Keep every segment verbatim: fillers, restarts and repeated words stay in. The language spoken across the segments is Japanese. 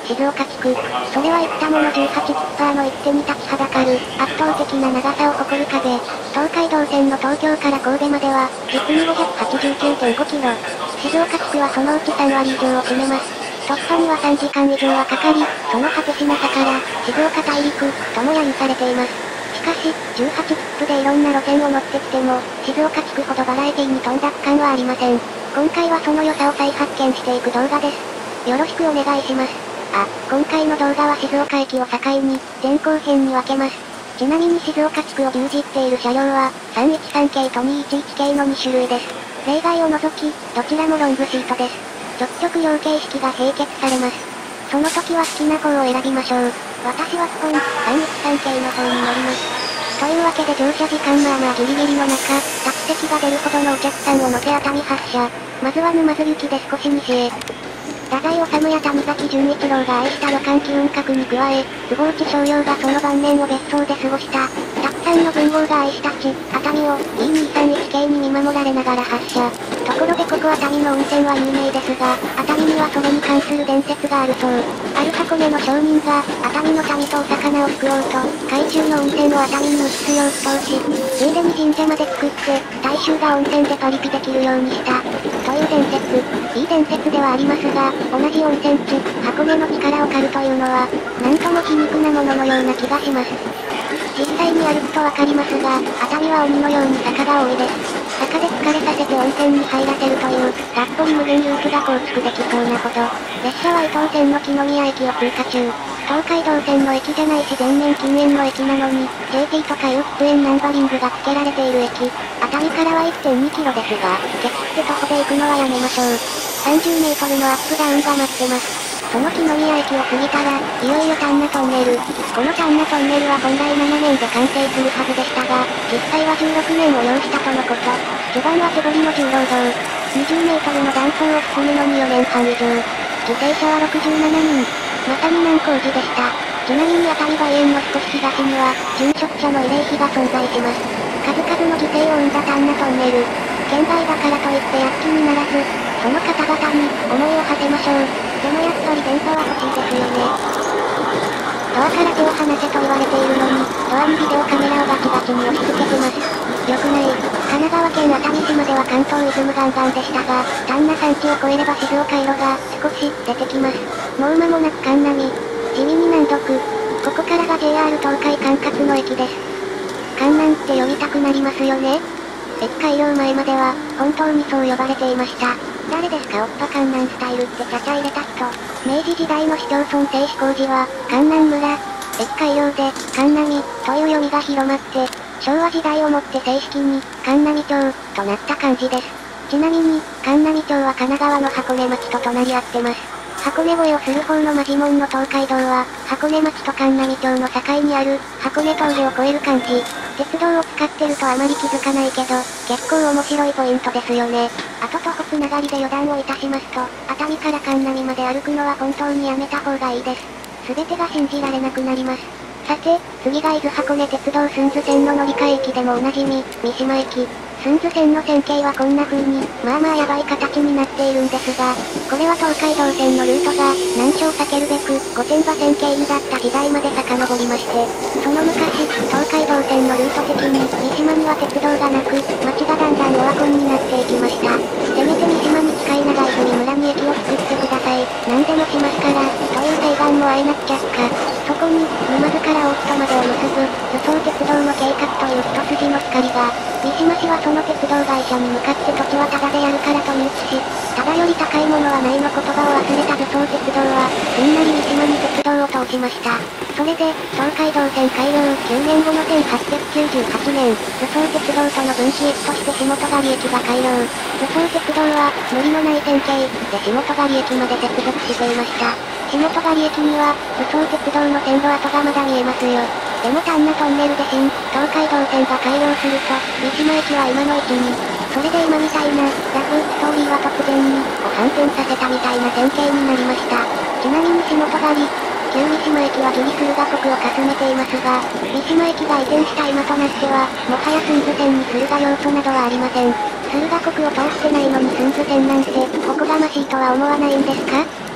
静岡地区。それは言ったものじゅうはちキッパーの一手に立ちはだかる、圧倒的な長さを誇る壁。東海道線の東京から神戸までは、実に ごひゃくはちじゅうきゅうてんごキロ。静岡地区はそのうちさんわり以上を占めます。突破にはさんじかん以上はかかり、その果てしなさから、静岡大陸、とも揶揄されています。しかし、じゅうはち切符でいろんな路線を乗ってきても、静岡地区ほどバラエティに富んだ区間はありません。今回はその良さを再発見していく動画です。よろしくお願いします。あ、今回の動画は静岡駅を境に、前後編に分けます。ちなみに静岡地区を牛耳っている車両は、さんいちさん系とにいちいち系のに種類です。例外を除き、どちらもロングシートです。直直両形式が並結されます。その時は好きな方を選びましょう。私は基本、さんいちさん系の方に乗ります。というわけで乗車時間まあまあギリギリの中、タク席が出るほどのお客さんを乗せ熱海発車。まずは沼津行きで少し西へ。太宰治や谷崎潤一郎が愛した旅館気運閣に加え、坪内逍遙がその晩年を別荘で過ごした、たくさんの文豪が愛した地、熱海を イーにーさんいち系に見守られながら発車。ところでここ熱海の温泉は有名ですが、熱海にはそれに関する伝説があるそう。ある箱根の商人が、熱海の民とお魚を救おうと、海中の温泉を熱海に移すよう祈祷し、ついでに神社まで作って、大衆が温泉でパリピできるようにした。という伝説。いい伝説ではありますが、同じ温泉地、箱根の力を借るというのは、なんとも皮肉なもののような気がします。実際に歩くとわかりますが、熱海は鬼のように坂が多いです。坂で疲れさせて温泉に入らせるという、がっぽり無限ループが構築できそうなほど。列車は伊東線の木の宮駅を通過中。東海道線の駅じゃないし全面禁煙の駅なのに、ジェーティー とかいう喫煙ナンバリングが付けられている駅。熱海からは いってんにキロですが、ケチって徒歩で行くのはやめましょう。さんじゅうメートルのアップダウンが待ってます。その木の宮駅を過ぎたら、いよいよ丹那トンネル。この丹那トンネルは本来ななねんで完成するはずでしたが、実際はじゅうろくねんを要したとのこと。序盤は手掘りの重労働。にじゅうメートルの断層を進むのによねんはん以上。犠牲者はろくじゅうななにん。まさに難工事でした。ちなみに熱海梅園の少し東には、殉職者の慰霊碑が存在します。数々の犠牲を生んだ丹那トンネル。県外だからといって躍起にならず、その方々に、思いを馳せましょう。でもやっぱり電波は欲しいですよね。ドアから手を離せと言われているのに、ドアにビデオカメラをガチガチに押し付けてます。よくない。神奈川県熱海市までは関東イズムガンガンでしたが、丹那山地を越えれば静岡色が、少し、出てきます。もう間もなく神波。地味に難読。ここからが ジェイアール 東海管轄の駅です。関南って読みたくなりますよね。駅開業前までは、本当にそう呼ばれていました。誰ですかおっぱ関南スタイルってちゃちゃ入れた人。明治時代の市町村静止工事は、関南村。駅開業で、関南、という読みが広まって、昭和時代をもって正式に、関南町、となった感じです。ちなみに、関南町は神奈川の箱根町と隣り合ってます。箱根越えをする方のマジモンの東海道は、箱根町と関南町の境にある、箱根峠を越える感じ。鉄道を使ってるとあまり気づかないけど、結構面白いポイントですよね。あと徒歩つながりで余談をいたしますと、熱海から関南まで歩くのは本当にやめた方がいいです。すべてが信じられなくなります。さて、次が伊豆箱根鉄道駿豆線の乗り換え駅でもおなじみ、三島駅。駿豆線の線形はこんな風に、まあまあやばい形になっているんですが、これは東海道線のルートが、難所を避けるべく、御殿場線経由だった時代まで遡りまして、その昔、東海道線のルート的に、三島には鉄道がなく、街がだんだんオワコンになっていきました。せめて三島に近い長泉村に駅を作ってください。何でもしますから、という請願もあえなく却下。そこに、沼津から大津とまでを結ぶ、輸送鉄道の計画という一筋の光が、三島市はその鉄道会社に向かって土地はタダでやるからと入手し、タダより高いものはないの言葉を忘れた輸送鉄道は、すんなり三島に鉄道を通しました。それで、東海道線開業きゅうねんごのせんはっぴゃくきゅうじゅうはちねん、輸送鉄道との分岐駅として下戸狩駅が開業。輸送鉄道は、無理のない線形で下戸狩駅まで接続していました。下戸狩駅には、輸送鉄道の線路跡がまだ見えますよ。でも丹那トンネルで新、東海道線が開業すると、三島駅は今の位置に。それで今みたいな、ラブストーリーは突然に、を反転させたみたいな線形になりました。ちなみに下戸狩り、旧三島駅はギリ駿河国をかすめていますが、三島駅が移転した今となっては、もはや駿豆線に駿河要素などはありません。駿河国を通ってないのに駿豆線なんて、おこがましいとは思わないんですか？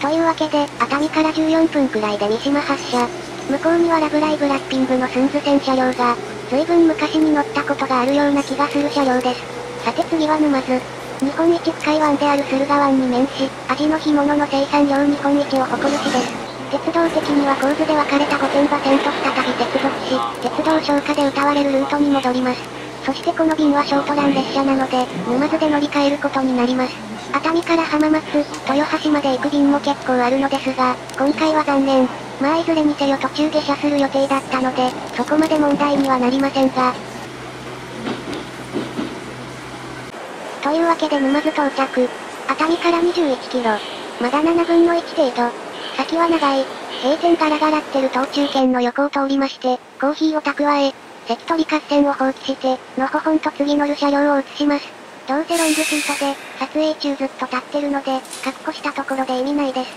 というわけで、熱海からじゅうよんぷんくらいで三島発車。向こうにはラブライブラッピングのスンズ線車両が、随分昔に乗ったことがあるような気がする車両です。さて次は沼津。日本一深い湾である駿河湾に面し、アジの干物の生産量日本一を誇る市です。鉄道的には構図で分かれた御殿場線と再び接続し、鉄道唱歌で歌われるルートに戻ります。そしてこの便はショートラン列車なので、沼津で乗り換えることになります。熱海から浜松、豊橋まで行く便も結構あるのですが、今回は残念。まあいずれにせよ途中下車する予定だったので、そこまで問題にはなりませんが。というわけで沼津到着。熱海からにじゅういちキロ。まだななぶんのいち程度。先は長い。閉店ガラガラってる東中堅の横を通りまして、コーヒーを蓄え、関取合戦を放棄して、のほほんと次乗る車両を移します。どうせロングシートで、撮影中ずっと立ってるので、確保したところで意味ないです。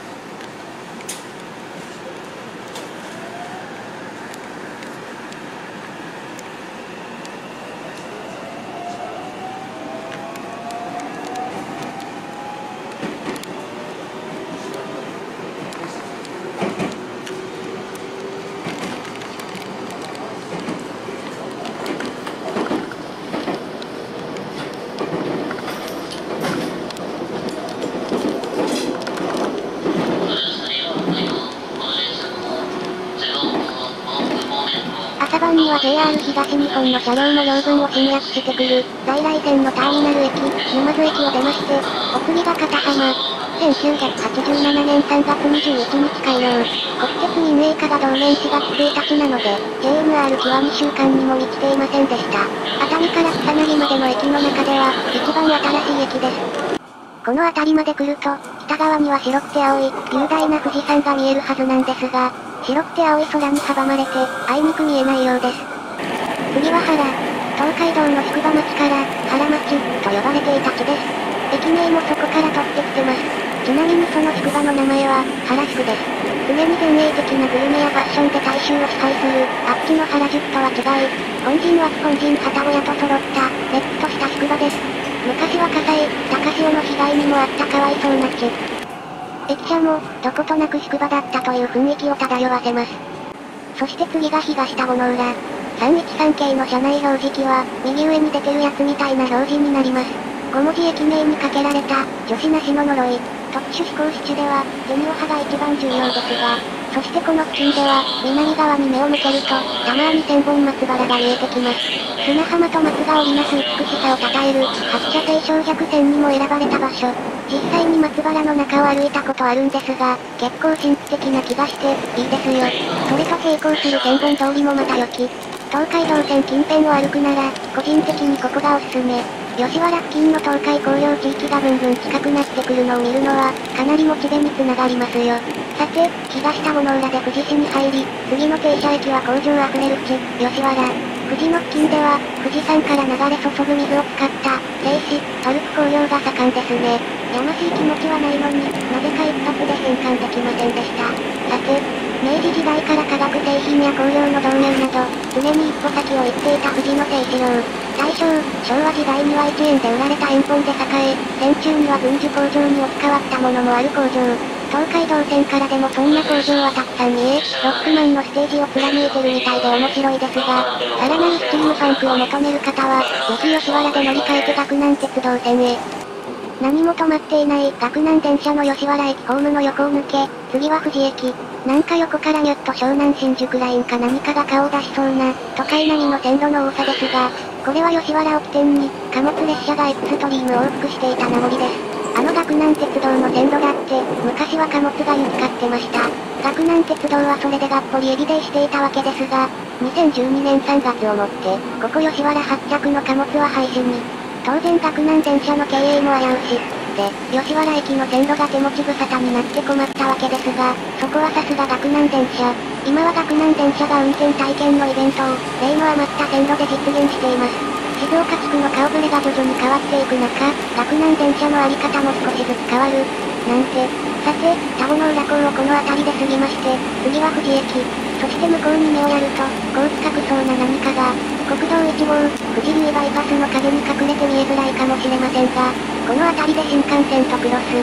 朝晩には ジェイアール 東日本の車両の養分を侵略してくる、在来線のターミナル駅、沼津駅を出まして、お次が片浜。せんきゅうひゃくはちじゅうななねんさんがつにじゅういちにち開業。国鉄民営化が同年しがつついたちなので、ジェイエヌアール 期はにしゅうかんにも満ちていませんでした。熱海から草薙までの駅の中では、一番新しい駅です。この辺りまで来ると、北側には白くて青い、雄大な富士山が見えるはずなんですが、白くて青い空に阻まれて、あいにく見えないようです。次は原。東海道の宿場町から、原町、と呼ばれていた地です。駅名もそこから取ってきてます。ちなみにその宿場の名前は、原宿です。常に前衛的なグルメやファッションで大衆を支配する、あっちの原宿とは違い、本陣は本陣旗小屋と揃った、れっきとした宿場です。昔は火災、高潮の被害にもあったかわいそうな地。駅舎も、どことなく宿場だったという雰囲気を漂わせます。そして次が東田子の浦。さんいちさん系の車内表示器は、右上に出てるやつみたいな表示になります。ごもじ駅名にかけられた、女子なしの呪い。特殊飛行士地では、ジェニオ派が一番重要ですが、そしてこの付近では、南側に目を向けると、たまに千本松原が見えてきます。砂浜と松が織りなす美しさを称える、発車聖唱百選にも選ばれた場所。実際に松原の中を歩いたことあるんですが、結構神秘的な気がして、いいですよ。それと並行する千本通りもまた良き。東海道線近辺を歩くなら、個人的にここがおすすめ。吉原付近の東海工業地域がぐんぐん近くなってくるのを見るのは、かなりモチベにつながりますよ。さて、東田子の浦で富士市に入り、次の停車駅は工場あふれる地、吉原。富士の付近では、富士山から流れ注ぐ水を使った、製紙、パルプ工業が盛んですね。やましい気持ちはないのに、なぜか一発で変換できませんでした。さて、明治時代から化学製品や工業の導入など、常に一歩先を行っていた富士の製紙業。大正、昭和時代にはいちえんで売られた円本で栄え、戦中には軍需工場に置き換わったものもある工場。東海道線からでもそんな工場はたくさん見え、ロックマンのステージを貫いてるみたいで面白いですが、さらなるスチームパンクを求める方は、ぜひ吉原で乗り換えて岳南鉄道線へ。何も止まっていない岳南電車の吉原駅ホームの横を抜け、次は富士駅。なんか横からニュッと湘南新宿ラインか何かが顔を出しそうな、都会並みの線路の多さですが、これは吉原を起点に、貨物列車がエクストリーム往復していた名残です。あの岳南鉄道の線路だって、昔は貨物が行き交ってました。岳南鉄道はそれでがっぽりエビデイしていたわけですが、にせんじゅうにねんさんがつをもって、ここ吉原発着の貨物は廃止に。当然岳南電車の経営も危うし、で、吉原駅の線路が手持ち無沙汰になって困ったわけですが、そこはさすが岳南電車。今は岳南電車が運転体験のイベントを、例の余った線路で実現しています。静岡地区の顔ぶれが徐々に変わっていく中、岳南電車のあり方も少しずつ変わる。なんて。さて、田子の浦港をこの辺りで過ぎまして、次は富士駅。そして向こうに目をやると、こう近くそうな何かが、国道いち号、富士流バイパスの影に隠れて見えづらいかもしれませんが、この辺りで新幹線とクロス。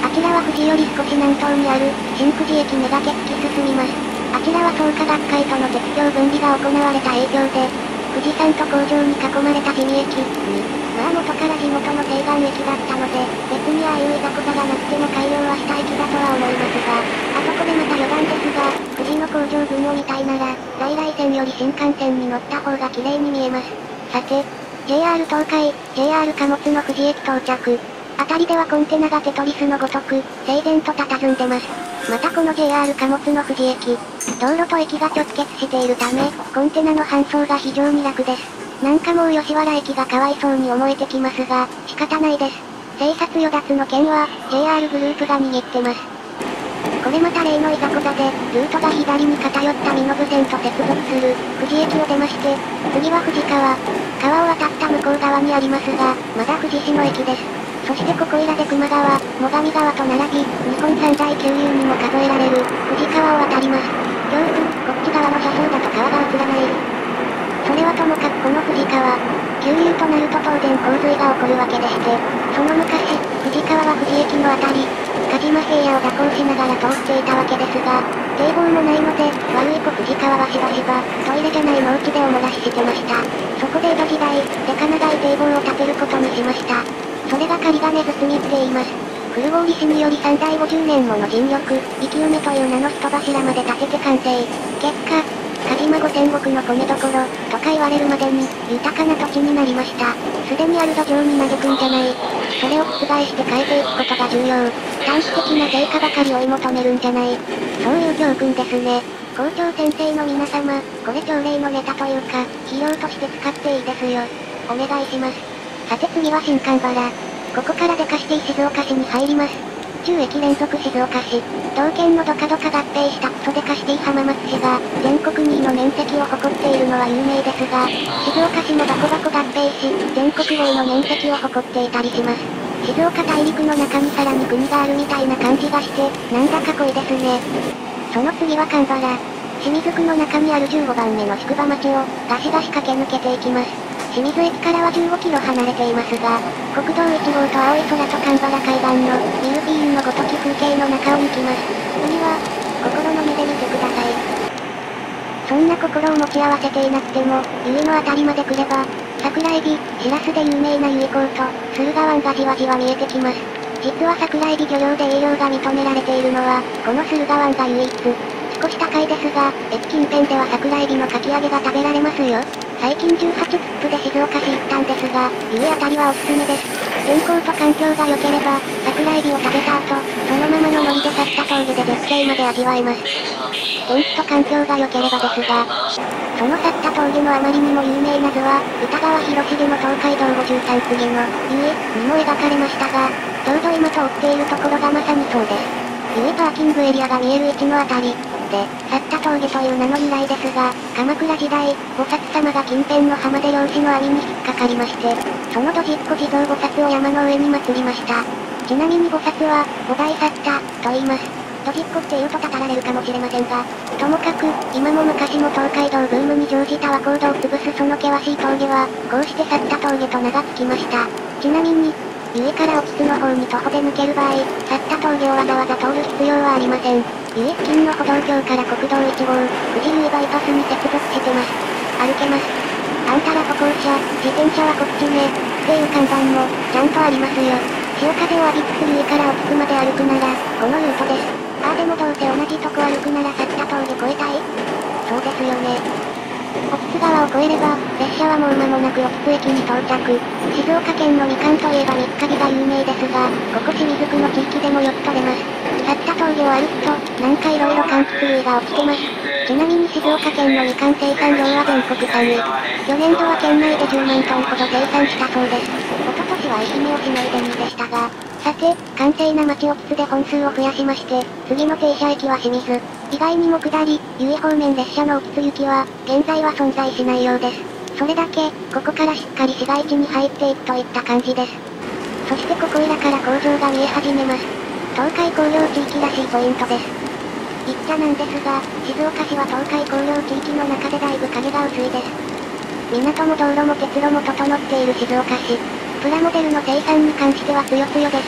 あちらは富士より少し南東にある、新富士駅めがけ突き進みます。あちらは創価学会との鉄橋分離が行われた影響で、富士山と工場に囲まれた地味駅に、まあ元から地元の西岸駅だったので、別にああいういざこざがなくても改良はした駅だとは思いますが、あそこでまた余談ですが、富士の工場群を見たいなら、在来線より新幹線に乗った方が綺麗に見えます。さて、ジェイアール 東海、ジェイアール 貨物の富士駅到着。辺りではコンテナがテトリスのごとく、整然と佇んでます。またこの ジェイアール 貨物の富士駅、道路と駅が直結しているため、コンテナの搬送が非常に楽です。なんかもう吉原駅がかわいそうに思えてきますが、仕方ないです。生殺与奪の件は、ジェイアール グループが握ってます。これまた例のいざこざで、ルートが左に偏った身延線と接続する、富士駅を出まして、次は富士川。川を渡った向こう側にありますが、まだ富士市の駅です。そしてここいらで球磨川、最上川と並び、日本三大急流にも数えられる、富士川を渡ります。恐怖、こっち側の車窓だと川が映らない。それはともかくこの富士川、急流となると当然洪水が起こるわけでして、その昔、富士川は富士駅のあたり、鹿島平野を蛇行しながら通っていたわけですが、堤防もないので、悪い子富士川はしばしば、トイレじゃない農地でお漏らししてました。そこで江戸時代、デカ長い堤防を建てることにしました。それが仮金包みって言います。古郡市により三代五十年もの尽力、生き埋めという名の人柱まで建てて完成。結果、鹿島五千石の米どころ、とか言われるまでに、豊かな土地になりました。すでにある土壌に嘆くんじゃない。それを覆して変えていくことが重要。短期的な成果ばかり追い求めるんじゃない。そういう教訓ですね。校長先生の皆様、これ朝礼のネタというか、肥料として使っていいですよ。お願いします。さて次は新館原。ここから出かして静岡市に入ります。じゅう駅連続静岡市。同県のドカドカ合併したクソデカシティ浜松市が、全国にいの面積を誇っているのは有名ですが、静岡市もバコバコ合併し、全国ごいの面積を誇っていたりします。静岡大陸の中にさらに国があるみたいな感じがして、なんだか濃いですね。その次は神原。清水区の中にあるじゅうごばんめの宿場町を、ガシガシ駆け抜けていきます。清水駅からはじゅうごキロ離れていますが、国道いち号と青い空と神原海岸のミルフィーユのごとき風景の中を抜きます。海は、心の目で見てください。そんな心を持ち合わせていなくても、由比のあたりまで来れば、桜エビ、シラスで有名な由比港と、駿河湾がじわじわ見えてきます。実は桜エビ漁業で営業が認められているのは、この駿河湾が唯一。少し高いですが、駅近辺では桜エビのかき揚げが食べられますよ。最近じゅうはち切符で静岡市行ったんですが、由比あたりはおすすめです。天候と環境が良ければ、桜エビを食べた後、そのままの海苔で去った峠で絶景まで味わえます。天気と環境が良ければですが、その去った峠のあまりにも有名な図は、歌川広重の東海道ごじゅうさん次の、由比にも描かれましたが、ちょうど今通っているところがまさにそうです。由比パーキングエリアが見える位置のあたり。で、去った峠という名の由来ですが、鎌倉時代、菩薩様が近辺の浜で漁師の網に引っかかりまして、そのドジっ子地蔵菩薩を山の上に祀りました。ちなみに菩薩は、菩提去った、と言います。ドジっ子って言うとたたられるかもしれませんが、ともかく、今も昔も東海道ブームに乗じた和光道を潰すその険しい峠は、こうして去った峠と名が付きました。ちなみに、由比から興津の方に徒歩で抜ける場合、去った峠をわざわざ通る必要はありません。由比付近の歩道橋から国道いち号、富士由比バイパスに接続してます。歩けます。あんたら歩行者、自転車はこっちね、っていう看板も、ちゃんとありますよ。潮風を浴びつつ由比から興津まで歩くなら、このルートです。ああでもどうせ同じとこ歩くなら去った峠越えたい？そうですよね。興津川を越えれば、列車はもう間もなく興津駅に到着。静岡県のみかんといえばみっかびが有名ですが、ここ清水区の地域でもよく取れます。去った峠を歩くと、なんか色々柑橘類が起きてます。ちなみに静岡県のみかん生産量は全国さんい。去年度は県内でじゅうまんトンほど生産したそうです。一昨年は愛媛をしのいでにいでしたが、さて、閑静な町興津で本数を増やしまして、次の停車駅は清水。意外にも下り、由比方面列車の興津行きは、現在は存在しないようです。それだけ、ここからしっかり市街地に入っていくといった感じです。そしてここいらから工場が見え始めます。東海工業地域らしいポイントです。言っちゃなんですが、静岡市は東海工業地域の中でだいぶ影が薄いです。港も道路も鉄路も整っている静岡市。プラモデルの生産に関しては強強です。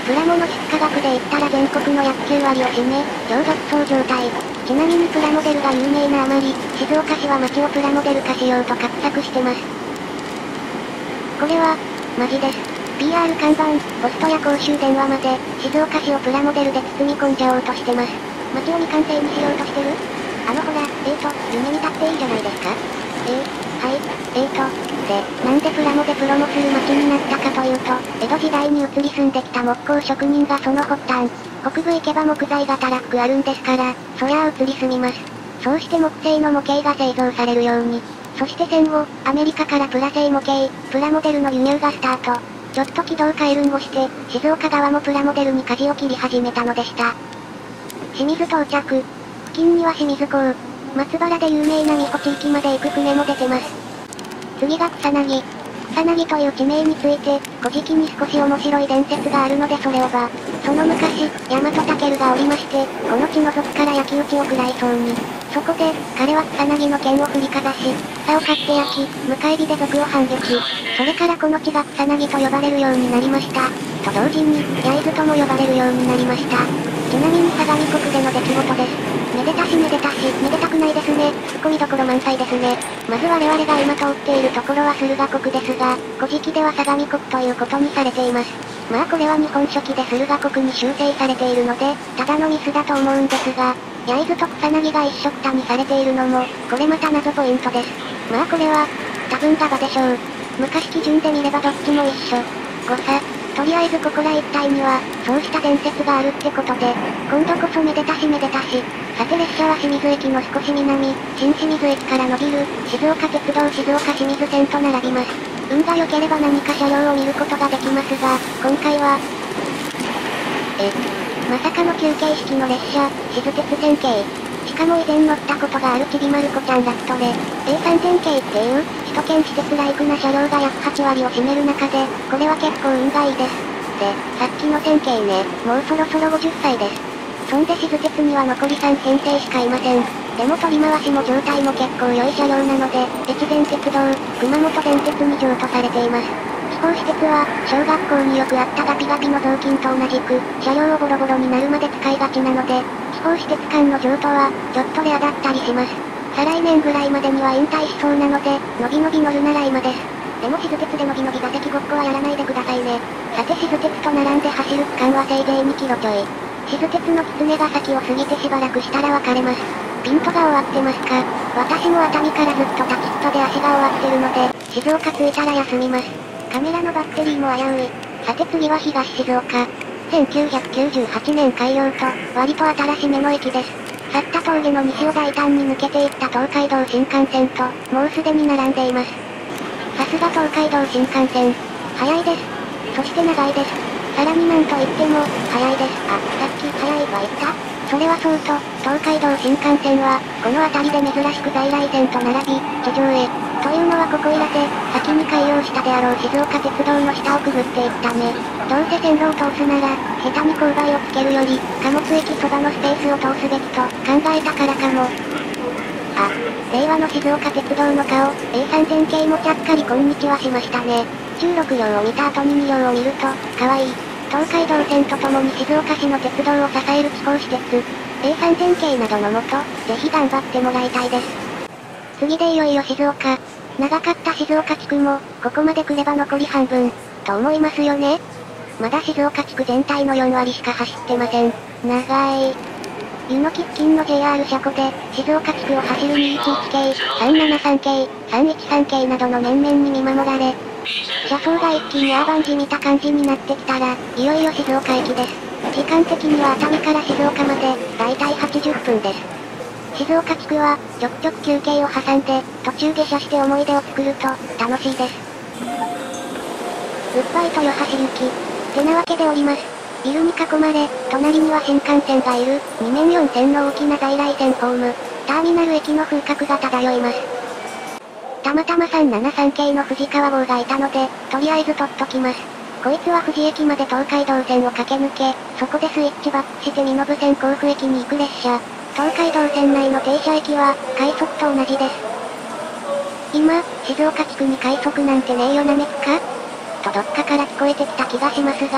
プラモの出荷額で言ったら全国の約きゅうわりを占め、超独走状態。ちなみにプラモデルが有名なあまり、静岡市は街をプラモデル化しようと画策してます。これは、マジです。ピーアール 看板、ポストや公衆電話まで、静岡市をプラモデルで包み込んじゃおうとしてます。街を未完成にしようとしてる？あのほら、えーと、夢見たっていいじゃないですか。えー、はい、えーと、で、なんでプラモでプロモする街になったかというと、江戸時代に移り住んできた木工職人がその発端。北部行けば木材がたらふくあるんですから、そりゃあ移り住みます。そうして木製の模型が製造されるように。そして戦後、アメリカからプラ製模型、プラモデルの輸入がスタート。ちょっと軌道回路をして、静岡側もプラモデルに舵を切り始めたのでした。清水到着。付近には清水港。松原で有名な美保地域まで行く船も出てます。次が草薙。草薙という地名について、古事記に少し面白い伝説があるのでそれをば。その昔、大和武がおりまして、この地の族から焼き討ちを食らいそうに。そこで、彼は草薙の剣を振りかざし、草を買って焼き、迎え火で族を反撃。それからこの地が草薙と呼ばれるようになりました。と同時に、焼津とも呼ばれるようになりました。ちなみに相模国での出来事です。めでたしめでたし、めでたくないですね。ツッコミどころ満載ですね。まず我々が今通っているところは駿河国ですが、古事記では相模国ということにされています。まあこれは日本書紀で駿河国に修正されているので、ただのミスだと思うんですが、焼津と草薙が一緒くたにされているのも、これまた謎ポイントです。まあこれは、多分ガバでしょう。昔基準で見ればどっちも一緒。誤差。とりあえずここら一帯には、そうした伝説があるってことで、今度こそめでたしめでたし。さて列車は清水駅の少し南、新清水駅から伸びる、静岡鉄道静岡清水線と並びます。運が良ければ何か車両を見ることができますが、今回は、え、まさかの休憩式の列車、静鉄線系。しかも以前乗ったことがあるちびまる子ちゃんラプトで、エーさんぜん 系っていう、首都圏私鉄ライクな車両が約はちわりを占める中で、これは結構運がいいです。で、さっきの線系ね、もうそろそろごじゅっさいです。そんで静鉄には残りさんへんせいしかいません。でも取り回しも状態も結構良い車両なので、越前鉄道、熊本電鉄に譲渡されています。気候施設は、小学校によくあったガピガピの雑巾と同じく、車両をボロボロになるまで使いがちなので、気候施設間の譲渡は、ちょっとレアだったりします。再来年ぐらいまでには引退しそうなので、のびのび乗るなら今です。でも静鉄でのびのび座席ごっこはやらないでくださいね。さて静鉄と並んで走る区間はせいぜいにキロちょい。静鉄の狐ヶ崎を過ぎてしばらくしたら別れます。ピントが終わってますか？私も熱海からずっとタキットで足が終わってるので、静岡着いたら休みます。カメラのバッテリーも危うい。さて次は東静岡。せんきゅうひゃくきゅうじゅうはちねん開業と、割と新しめの駅です。去った峠の西を大胆に抜けていった東海道新幹線と、もうすでに並んでいます。さすが東海道新幹線。早いです。そして長いです。さらになんといっても、早いです。あ、さっき早いは言った？それはそうと、東海道新幹線は、この辺りで珍しく在来線と並び、地上へ。というのはここいらで、先に開業したであろう静岡鉄道の下をくぐっていくため、どうせ線路を通すなら、下手に勾配をつけるより、貨物駅そばのスペースを通すべきと考えたからかも。あ、令和の静岡鉄道の顔、エーさんぜん 系もちゃっかりこんにちはしましたね。じゅうろくりょうを見た後ににりょうを見ると、かわいい。東海道線とともに静岡市の鉄道を支える地方施設、エーさんぜん 系などのもと、ぜひ頑張ってもらいたいです。次でいよいよ静岡。長かった静岡地区も、ここまで来れば残り半分、と思いますよね。まだ静岡地区全体のよんわりしか走ってません。長い。湯の木付近の ジェイアール 車庫で、静岡地区を走るにいちいち系、さんななさん系、さんいちさん系などの面々に見守られ、車窓が一気にアーバンじみた感じになってきたら、いよいよ静岡駅です。時間的には熱海から静岡まで、だいたいはちじゅっぷんです。静岡地区は、ちょくちょく休憩を挟んで、途中下車して思い出を作ると、楽しいです。グッバイ豊橋行き。てなわけでおります。ビルに囲まれ、隣には新幹線がいる、にめんよんせんの大きな在来線ホーム、ターミナル駅の風格が漂います。たまたまさんななさん系の藤川号がいたので、とりあえず取っときます。こいつは富士駅まで東海道線を駆け抜け、そこでスイッチバックして身延線甲府駅に行く列車。東海道線内の停車駅は、快速と同じです。今、静岡地区に快速なんてねえよなめくかとどっかから聞こえてきた気がしますが、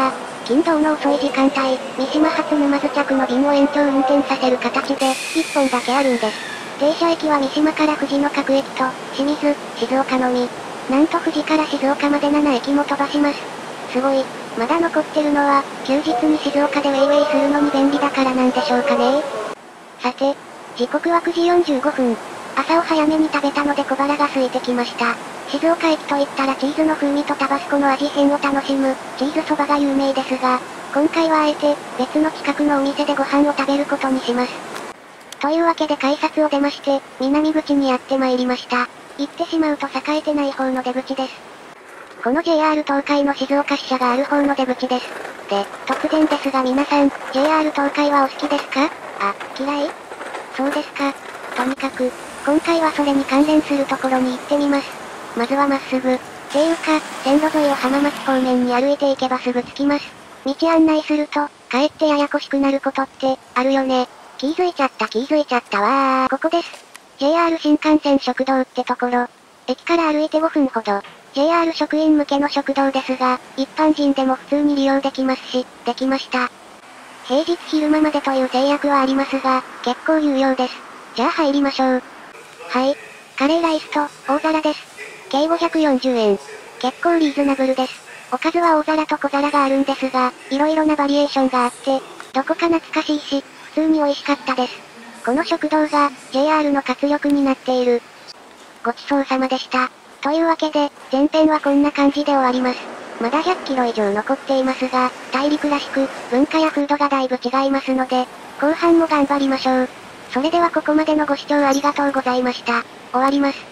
金土の遅い時間帯、三島発沼津着の便を延長運転させる形で、いっぽんだけあるんです。停車駅は三島から藤野各駅と、清水、静岡のみ。なんと富士から静岡までななえきも飛ばします。すごい。まだ残ってるのは、休日に静岡でウェイウェイするのに便利だからなんでしょうかね。さて、時刻はくじよんじゅうごふん。朝を早めに食べたので小腹が空いてきました。静岡駅といったらチーズの風味とタバスコの味変を楽しむ、チーズそばが有名ですが、今回はあえて、別の近くのお店でご飯を食べることにします。というわけで改札を出まして、南口にやって参りました。行ってしまうと栄えてない方の出口です。この ジェイアール 東海の静岡支社がある方の出口です。で、突然ですが皆さん、ジェイアール 東海はお好きですか？あ、嫌い？そうですか。とにかく、今回はそれに関連するところに行ってみます。まずはまっすぐ。ていうか、線路沿いを浜松方面に歩いていけばすぐ着きます。道案内すると、かえってややこしくなることって、あるよね。気づいちゃった気づいちゃったわー。ここです。ジェイアール 新幹線食堂ってところ。駅から歩いてごふんほど。ジェイアール 職員向けの食堂ですが、一般人でも普通に利用できますし、できました。平日昼間までという制約はありますが、結構有料です。じゃあ入りましょう。はい。カレーライスと、大皿です。計ごひゃくよんじゅうえん。結構リーズナブルです。おかずは大皿と小皿があるんですが、色々なバリエーションがあって、どこか懐かしいし、普通に美味しかったです。この食堂が、ジェイアール の活力になっている。ごちそうさまでした。というわけで、前編はこんな感じで終わります。まだひゃっキロ以上残っていますが、大陸らしく、文化や風土がだいぶ違いますので、後半も頑張りましょう。それではここまでのご視聴ありがとうございました。終わります。